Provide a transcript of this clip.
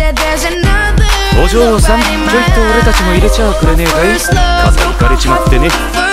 お嬢さん、ちょいと俺たちも入れちゃくれねえかい？傘浮かれちまってね。